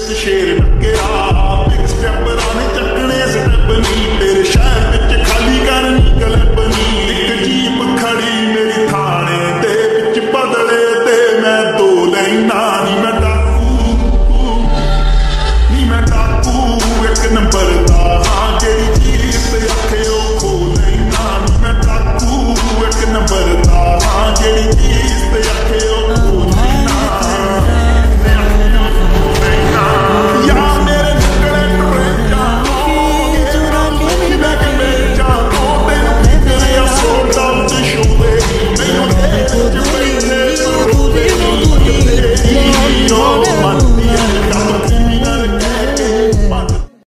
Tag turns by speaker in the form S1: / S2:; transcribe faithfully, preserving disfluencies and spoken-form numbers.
S1: शेर टकरा बिग स्टेपरां ने चकने स्टेप नी तेरे शहर विच खाली करनी क्लब नी इक जीप खड़ी मेरी थाने ते विच बदले ते मैं दो लैना नी मैं डाकू नी मैं डाकू एक नंबर दा हां जेड़ी जीप अखे ओ खो लैना नी मैं डाकू एक नंबर दा हां जेड़ी